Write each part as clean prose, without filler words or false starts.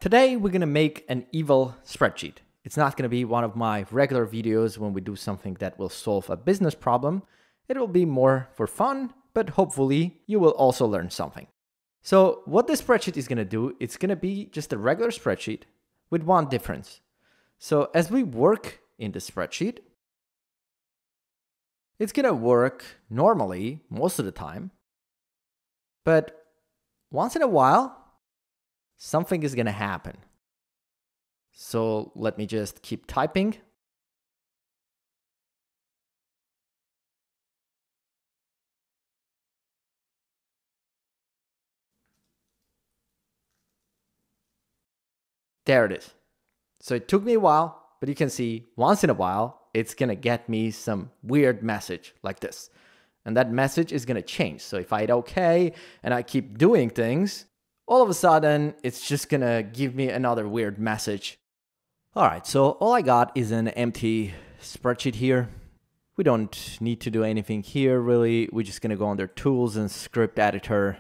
Today, we're going to make an evil spreadsheet. It's not going to be one of my regular videos when we do something that will solve a business problem. It will be more for fun, but hopefully you will also learn something. So what this spreadsheet is going to do, it's going to be just a regular spreadsheet with one difference. So as we work in the spreadsheet, it's going to work normally most of the time, but once in a while, something is going to happen. So let me just keep typing. There it is. So it took me a while, but you can see once in a while, it's going to get me some weird message like this. And that message is going to change. So if I hit OK and I keep doing things, all of a sudden, it's just going to give me another weird message. All right, so all I got is an empty spreadsheet here. We don't need to do anything here, really. We're just going to go under Tools and Script Editor.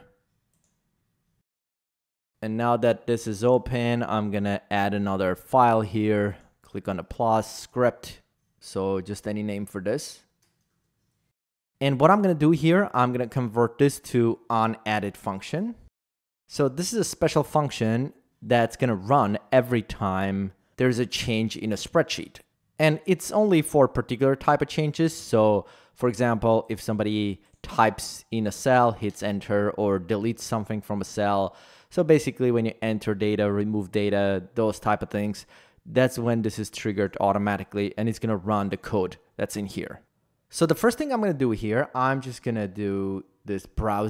And now that this is open, I'm going to add another file here. Click on the plus, script. So just any name for this. And what I'm going to do here, I'm going to convert this to onAdded function. So this is a special function that's going to run every time there's a change in a spreadsheet. And it's only for particular type of changes. So for example, if somebody types in a cell, hits enter, or deletes something from a cell. So basically when you enter data, remove data, those type of things, that's when this is triggered automatically and it's going to run the code that's in here. So the first thing I'm going to do here, I'm just going to do this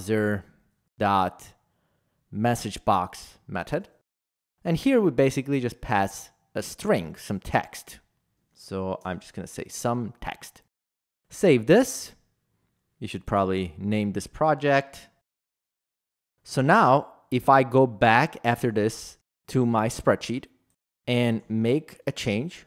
browser.messageBox method. And here we basically just pass a string, some text. So I'm just going to say some text. Save this. You should probably name this project. So now if I go back after this to my spreadsheet and make a change,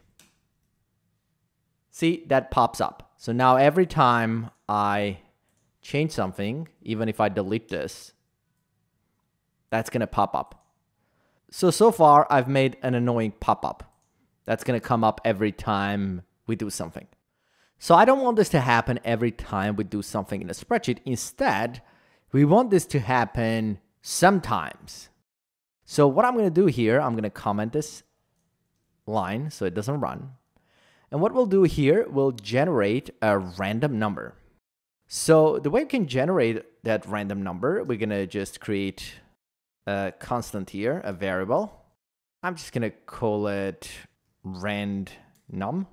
see, that pops up. So now every time I change something, even if I delete this, that's going to pop up. So far, I've made an annoying pop-up. That's going to come up every time we do something. So I don't want this to happen every time we do something in a spreadsheet. Instead, we want this to happen sometimes. So what I'm going to do here, I'm going to comment this line so it doesn't run. And what we'll do here, we'll generate a random number. So the way we can generate that random number, we're going to just create a constant here, a variable. I'm just going to call it randnum.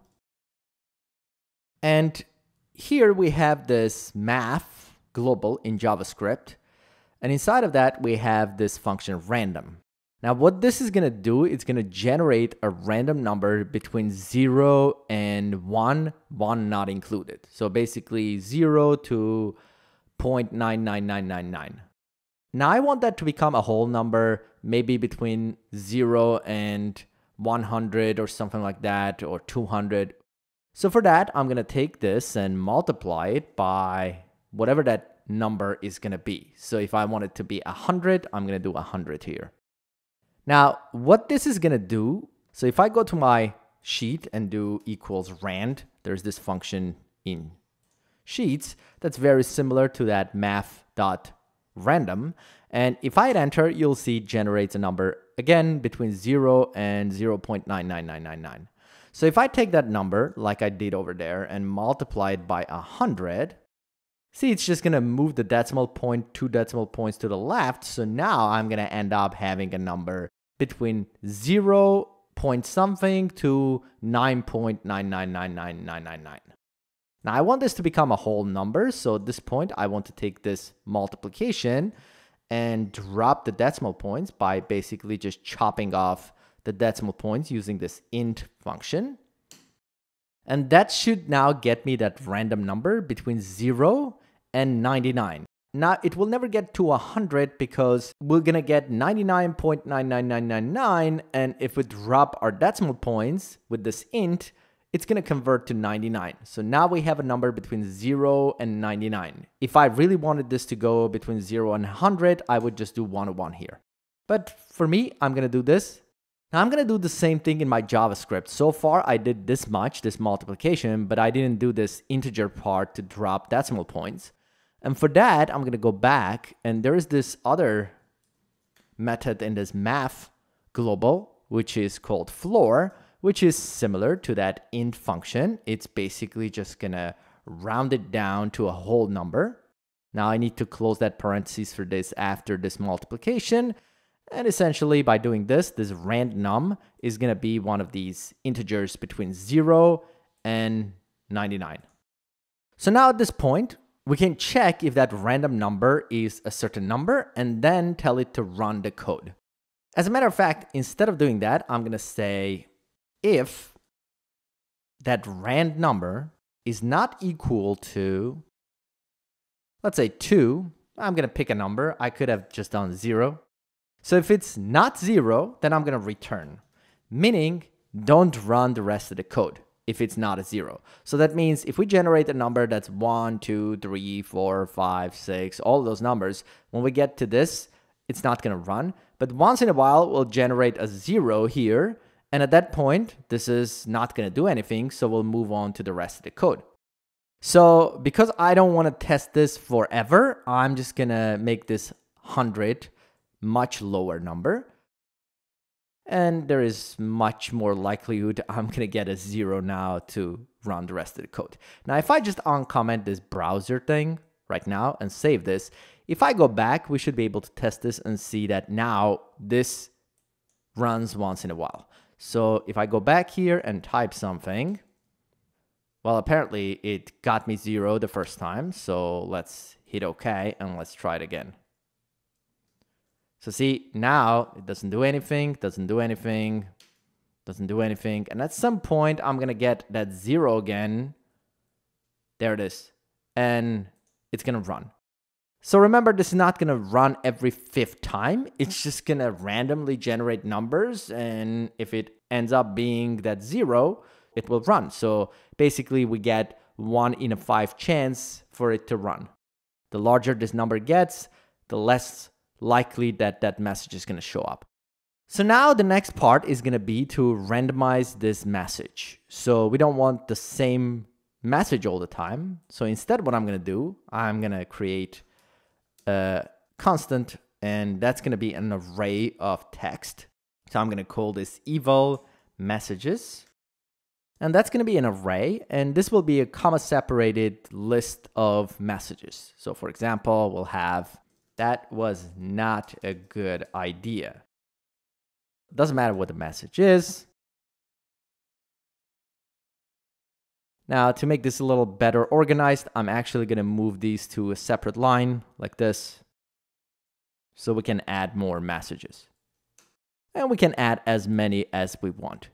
And here we have this math global in JavaScript. And inside of that, we have this function random. Now, what this is going to do, it's going to generate a random number between 0 and 1, 1 not included. So basically 0 to 0.99999. Now, I want that to become a whole number, maybe between 0 and 100 or something like that, or 200. So for that, I'm going to take this and multiply it by whatever that number is going to be. So if I want it to be 100, I'm going to do 100 here. Now, what this is going to do, so if I go to my sheet and do equals rand, there's this function in Sheets that's very similar to that math.random. And if I hit enter, you'll see it generates a number, again, between 0 and 0.99999. So if I take that number, like I did over there, and multiply it by 100, see, it's just going to move the decimal point 2 decimal points to the left. So now I'm going to end up having a number between 0 point something to 9.9999999. Now I want this to become a whole number. So at this point, I want to take this multiplication and drop the decimal points by basically just chopping off the decimal points using this int function. And that should now get me that random number between 0 and 99. Now, it will never get to 100 because we're going to get 99.99999. And if we drop our decimal points with this int, it's going to convert to 99. So now we have a number between 0 and 99. If I really wanted this to go between 0 and 100, I would just do 101 here. But for me, I'm going to do this. Now I'm going to do the same thing in my JavaScript. So far, I did this much, this multiplication, but I didn't do this integer part to drop decimal points. And for that, I'm going to go back, and there is this other method in this math global, which is called floor, which is similar to that int function. It's basically just going to round it down to a whole number. Now I need to close that parentheses for this after this multiplication. And essentially by doing this random is going to be one of these integers between 0 and 99. So now at this point, we can check if that random number is a certain number and then tell it to run the code. As a matter of fact, instead of doing that, I'm going to say if that rand number is not equal to, let's say 2, I'm going to pick a number. I could have just done 0. So if it's not 0, then I'm going to return, meaning don't run the rest of the code if it's not a 0. So that means if we generate a number that's 1, 2, 3, 4, 5, 6, all those numbers, when we get to this, it's not going to run. But once in a while, we'll generate a 0 here. And at that point, this is not going to do anything. So we'll move on to the rest of the code. So because I don't want to test this forever, I'm just going to make this 100 much lower number. And there is much more likelihood I'm going to get a 0 now to run the rest of the code. Now, if I just uncomment this browser thing right now and save this, if I go back, we should be able to test this and see that now this runs once in a while. So if I go back here and type something, well, apparently it got me 0 the first time. So let's hit OK and let's try it again. So see, now it doesn't do anything, doesn't do anything, doesn't do anything. And at some point, I'm going to get that 0 again. There it is. And it's going to run. So remember, this is not going to run every 5th time. It's just going to randomly generate numbers. And if it ends up being that 0, it will run. So basically, we get 1 in a 5 chance for it to run. The larger this number gets, the less likely that that message is going to show up. So now the next part is going to be to randomize this message. So we don't want the same message all the time. So instead, what I'm going to do, I'm going to create a constant, and that's going to be an array of text. So I'm going to call this eval messages. And that's going to be an array, and this will be a comma-separated list of messages. So for example, we'll have, that was not a good idea. Doesn't matter what the message is. Now, to make this a little better organized, I'm actually going to move these to a separate line like this, so we can add more messages. And we can add as many as we want.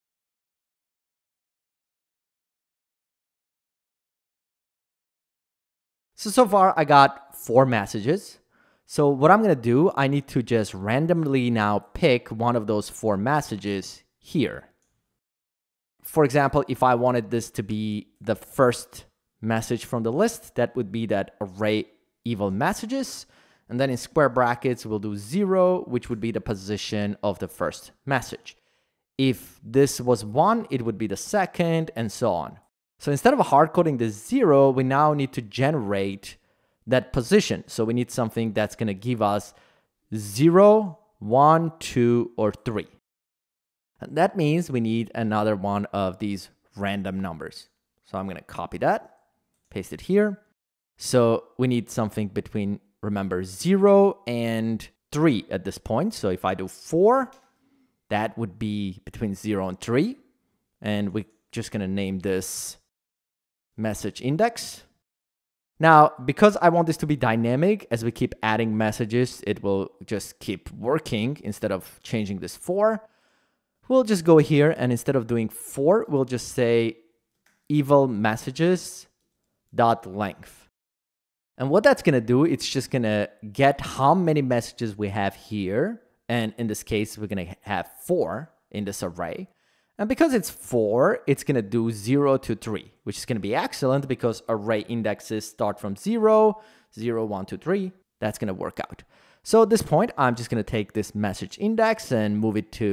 So far, I got 4 messages. So what I'm going to do, I need to just randomly now pick one of those 4 messages here. For example, if I wanted this to be the first message from the list, that would be that array eval messages. And then in square brackets, we'll do 0, which would be the position of the first message. If this was 1, it would be the second, and so on. So instead of hard coding the 0, we now need to generate that position. So we need something that's going to give us 0, 1, 2, or 3. And that means we need another one of these random numbers. So I'm going to copy that, paste it here. So we need something between, remember, 0 and 3 at this point. So if I do 4, that would be between 0 and 3. And we're just going to name this message index. Now, because I want this to be dynamic, as we keep adding messages, it will just keep working instead of changing this 4. We'll just go here, and instead of doing 4, we'll just say eval messages dot length. And what that's going to do, it's just going to get how many messages we have here. And in this case, we're going to have 4 in this array. And because it's 4, it's going to do 0 to 3, which is going to be excellent because array indexes start from 0, 0, 1, 2, 3. That's going to work out. So at this point, I'm just going to take this message index and move it to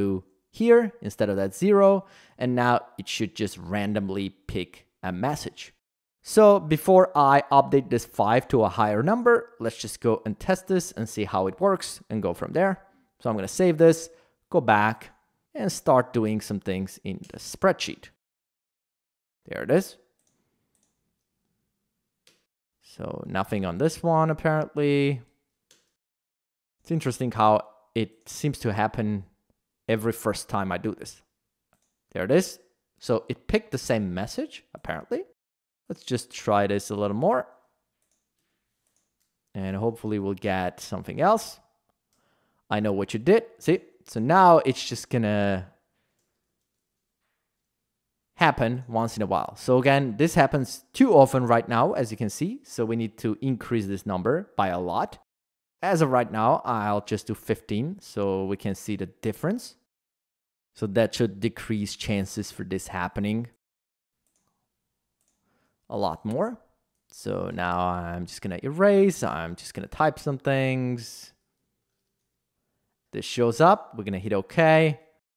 here instead of that 0. And now it should just randomly pick a message. So before I update this 5 to a higher number, let's just go and test this and see how it works and go from there. So I'm going to save this, go back, and start doing some things in the spreadsheet. There it is. So nothing on this one, apparently. It's interesting how it seems to happen every first time I do this. There it is. So it picked the same message, apparently. Let's just try this a little more. And hopefully we'll get something else. I know what you did. See? So now it's just gonna happen once in a while. So again, this happens too often right now, as you can see. So we need to increase this number by a lot. As of right now, I'll just do 15 so we can see the difference. So that should decrease chances for this happening a lot more. So now I'm just gonna erase. I'm just gonna type some things. This shows up. We're gonna hit OK.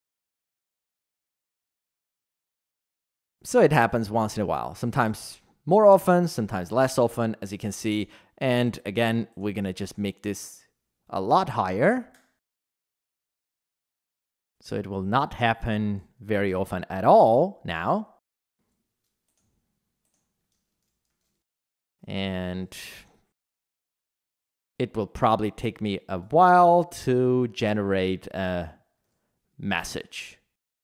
So it happens once in a while, sometimes more often, sometimes less often, as you can see. And again, we're going to just make this a lot higher. So it will not happen very often at all now. And it will probably take me a while to generate a message.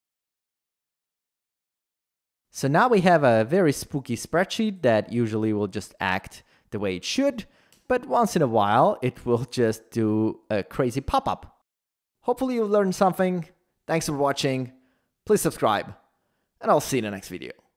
So now we have a very spooky spreadsheet that usually will just act the way it should, but once in a while it will just do a crazy pop-up. Hopefully you learned something. Thanks for watching. Please subscribe, and I'll see you in the next video.